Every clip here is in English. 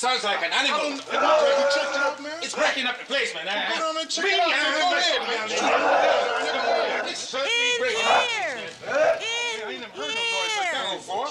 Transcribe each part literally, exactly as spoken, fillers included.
sounds like an animal. You checked it out, man? It's breaking up the place, man. I, Go down and check Bring it out. it Go out. ahead, man. It's certainly In breaking up. here! I ain't never heard no noise like that before.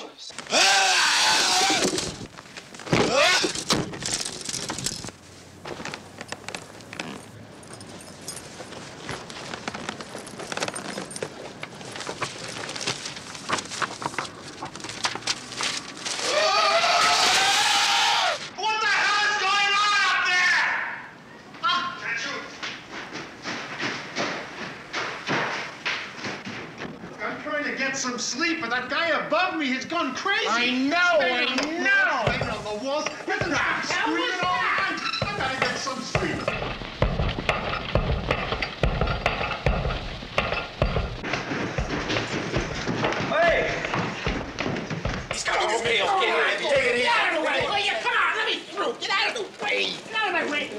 What the hell is going on up there? Huh? Can't shoot. I'm trying to get some sleep, but that guy above me has gone crazy. I know, I Banging know. Banging on the walls. Listen, I'm screaming all night. I gotta get some sleep. Hey! He's got to be okay, okay. Take it easy. Get out of the way! Will you? Come on, let me through! Get out of the way! Get out of my way!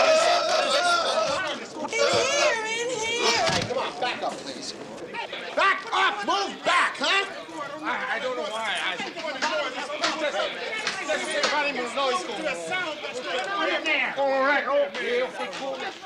In here, in here! Hey, come on, back up, please. Back up! Move back, huh? I, I don't know why. I, Get noise going on. in there! All right, okay, okay, cool.